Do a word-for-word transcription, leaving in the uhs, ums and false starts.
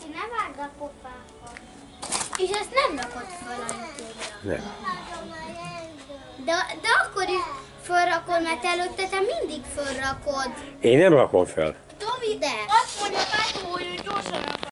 Laci, ne vágd a pofákat. És ezt nem rakod föl a YouTube-ra. Nem. De, de akkor is fölrakod, mert előtte te mindig fölrakod. Én nem rakom fel. Tomi, de. Azt mondja, hogy gyorsan